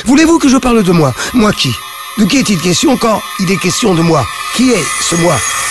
Voulez-vous que je parle de moi? Moi qui? De qui est-il question quand il est question de moi? Qui est ce moi?